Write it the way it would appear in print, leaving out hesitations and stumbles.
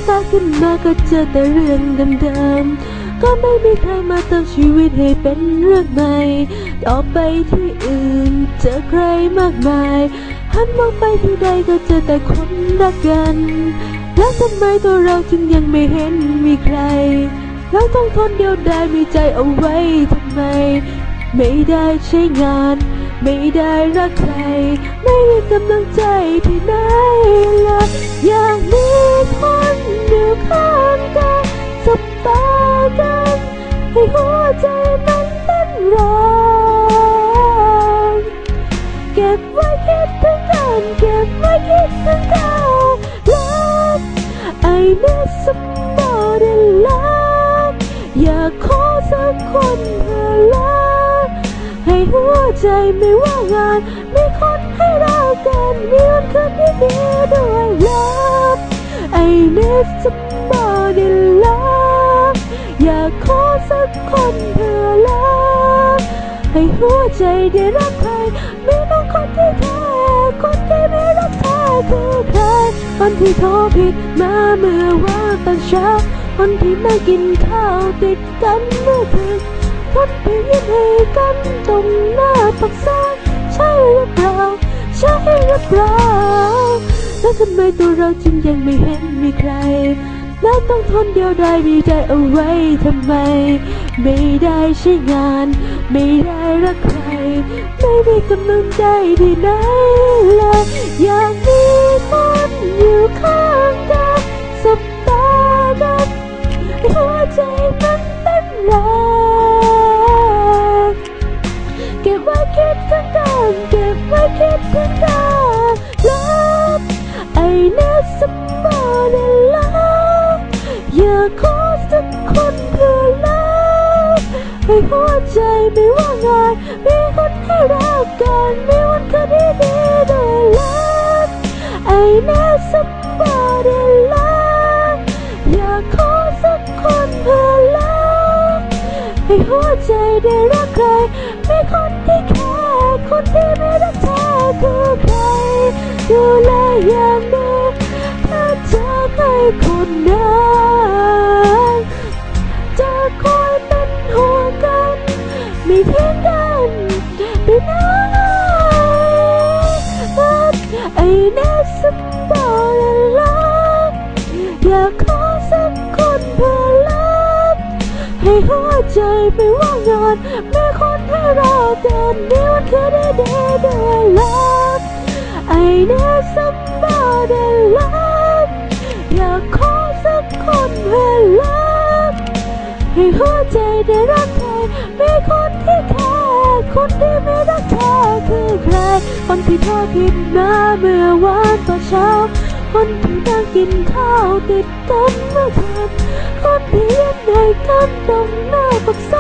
ฟ้าขึ้นมาก็เจอแต่เรื่องเดิมๆก็ไม่มีใครมาเติมชีวิตให้เป็นเรื่องใหม่ต่อไปที่อื่นเจอใครมากมายหันมองไปที่ใดก็เจอแต่คนรักกันแล้วทำไมตัวเราจึงยังไม่เห็นมีใครเราต้องทนเดียวดายมีใจเอาไว้ทำไมไม่ได้ใช้งานไม่ได้รักใครไม่มีกำลังใจที่ไหนล่ะอยากมีคนอยู่ข้างกันสบตากันให้หัวใจมันเต้นแรงเก็บไว้คิดถึงกันเก็บไว้คิดถึงกัน Love I need somebody love อยากขอสักคนเพื่อรักให้หัวใจไม่ว่างงานมีคนให้รักกันมีวันคืนที่ดีด้วย Love I need somebody love อยากขอสักคนเพื่อรักให้หัวใจได้รักใครมีบางคนที่แท้คนที่ไม่รักแท้คือใครคนที่โทรผิดมาเมื่อวานตอนเช้าคนที่นั่งกินข้าวติดกันเมื่อคืนคนที่ยิ้มให้กันตรงหน้าปากซอยใช่หรือเปล่าใช่หรือเปล่าแล้วทำไมตัวเราจึงยังไม่เห็นมีใครแล้วต้องทนเดียวดายมีใจเอาไว้ทำไมไม่ได้ใช้งานไม่ได้รักใครไม่มีกำลังใจที่ไหนเลยอยากมีคนอยู่ข้างกันสบตากันหัวใจมันเต้นแรงเก็บไว้คิดถึงกันเก็บไว้คิดถึงกัน Love I need somebody love อยากขอสักคนเพื่อรักให้หัวใจไม่ว่างงานมีคนให้รักกันมีวันคืนที่ดีด้วย Love I need somebody love อยากขอสักคนเพื่อรักให้หัวใจได้รักใครมีคนที่แค่คนที่ไม่รักแท้คือใครดูแลอย่างดีถ้าเจอใครคนนั้นจะคอยเป็นห่วงกันไม่ทิ้งกันไปไหน I need somebody love อยากขอสักคนเพื่อรักให้หัวใจไม่ว่างงานมีคนให้รอกันมีวันคืนที่ดีด้วย Love I need somebody love อยากขอสักคนเพื่อรักให้หัวใจได้รักใครมีคนที่แค่คนที่ไม่รักแท้คือใครคนที่โทรผิดมาเมื่อวานตอนเช้าคนที่นั่งกินข้าวติดกันเมื่อคืนคนที่ยิ้มให้กันตรงหน้าปากซ